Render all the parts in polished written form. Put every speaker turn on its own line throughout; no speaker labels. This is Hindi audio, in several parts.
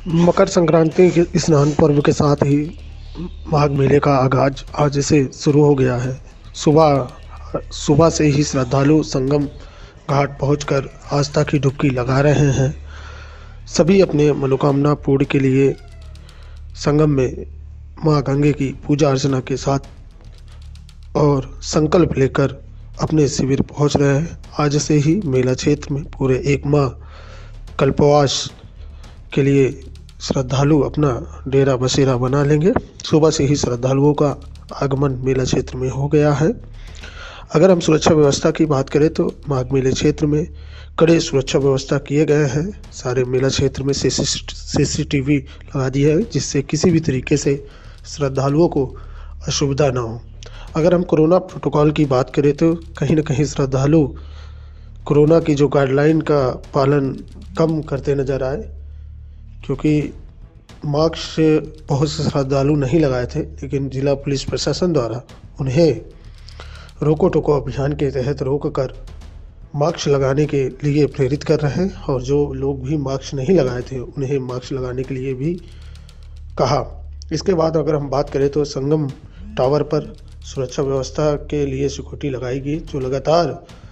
मकर संक्रांति के स्नान पर्व के साथ ही माघ मेले का आगाज आज से शुरू हो गया है। सुबह सुबह से ही श्रद्धालु संगम घाट पहुंचकर आस्था की डुबकी लगा रहे हैं। सभी अपने मनोकामना पूर्ण के लिए संगम में मां गंगे की पूजा अर्चना के साथ और संकल्प लेकर अपने शिविर पहुंच रहे हैं। आज से ही मेला क्षेत्र में पूरे एक माह कल्पवास के लिए श्रद्धालु अपना डेरा बसेरा बना लेंगे। सुबह से ही श्रद्धालुओं का आगमन मेला क्षेत्र में हो गया है। अगर हम सुरक्षा व्यवस्था की बात करें तो माघ मेले क्षेत्र में कड़े सुरक्षा व्यवस्था किए गए हैं। सारे मेला क्षेत्र में सीसीटीवी लगा दी है, जिससे किसी भी तरीके से श्रद्धालुओं को असुविधा ना हो। अगर हम कोरोना प्रोटोकॉल की बात करें तो कहीं ना कहीं श्रद्धालु कोरोना की जो गाइडलाइन का पालन कम करते नजर आए, क्योंकि मास्क बहुत से श्रद्धालु नहीं लगाए थे, लेकिन जिला पुलिस प्रशासन द्वारा उन्हें रोको टोको अभियान के तहत रोक कर मास्क लगाने के लिए प्रेरित कर रहे हैं। और जो लोग भी मास्क नहीं लगाए थे उन्हें मास्क लगाने के लिए भी कहा। इसके बाद अगर हम बात करें तो संगम टावर पर सुरक्षा व्यवस्था के लिए सिक्योरिटी लगाई गई, जो लगातार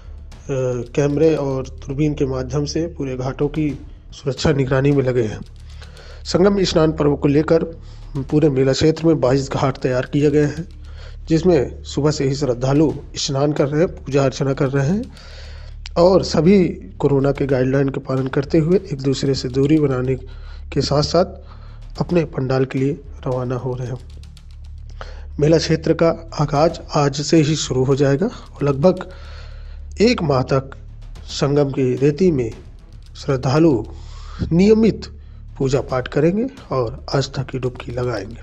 कैमरे और दूरबीन के माध्यम से पूरे घाटों की सुरक्षा निगरानी में लगे हैं। संगम स्नान पर्व को लेकर पूरे मेला क्षेत्र में 22 घाट तैयार किए गए हैं, जिसमें सुबह से ही श्रद्धालु स्नान कर रहे हैं, पूजा अर्चना कर रहे हैं और सभी कोरोना के गाइडलाइन का पालन करते हुए एक दूसरे से दूरी बनाने के साथ साथ अपने पंडाल के लिए रवाना हो रहे हैं। मेला क्षेत्र का आगाज आज से ही शुरू हो जाएगा और लगभग एक माह तक संगम की रेती में श्रद्धालु नियमित पूजा पाठ करेंगे और आस्था की डुबकी लगाएंगे।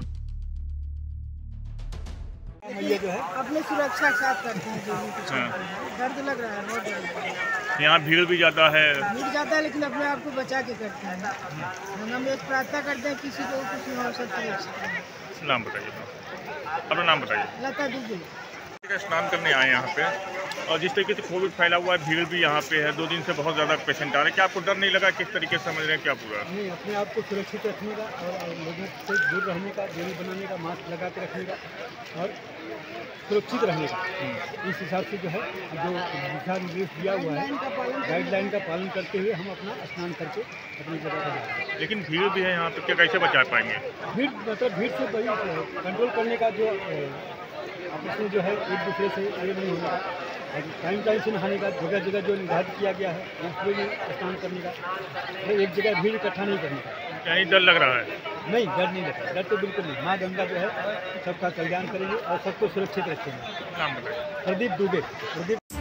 अपने सुरक्षा के साथ करते हैं जो भी कुछ दर्द लग रहा है, बहुत दर्द।
यहाँ भीड़ भी ज़्यादा है।
भीड़ ज़्यादा है, लेकिन अपने आप को बचा के करते हैं। हम एक प्रार्थना करते हैं किसी को कुछ न हो सकता।
नाम बताइए, अपना नाम बताइए।
लता दीदी
का स्नान करने आए यहाँ पे, और जिस तरीके से कोविड फैला हुआ है, भीड़ भी यहाँ पे है, 2 दिन से बहुत ज़्यादा पेशेंट आ रहे हैं। क्या आपको डर नहीं लगा? किस तरीके से समझ रहे हैं क्या पूरा?
नहीं, अपने आप को सुरक्षित रखने का और लोगों से दूर रहने का, दूरी बनाने का, मास्क लगा के रखने का और सुरक्षित रहने का। इस हिसाब से जो है जो दिशा निर्देश दिया हुआ है, गाइडलाइन का पालन करते हुए हम अपना स्नान करके अपनी जगह पर जाते हैं।
लेकिन भीड़ भी है यहाँ पे, क्या कैसे बचा पाएंगे?
भीड़ मतलब भीड़ से कंट्रोल करने का जो आपस में जो है एक दूसरे से ये नहीं होगा, टाइम से नहाने का, जगह जगह जो निर्धारित किया गया है उसमें भी स्नान करने का, एक जगह भीड़ इकट्ठा नहीं करने का।
कहीं डर लग रहा है?
नहीं, डर नहीं लगता, डर तो बिल्कुल नहीं। माँ गंगा जो है सबका कल्याण करेंगे और सबको सुरक्षित रखेंगे।
नाम बताइए।
प्रदीप दुबे।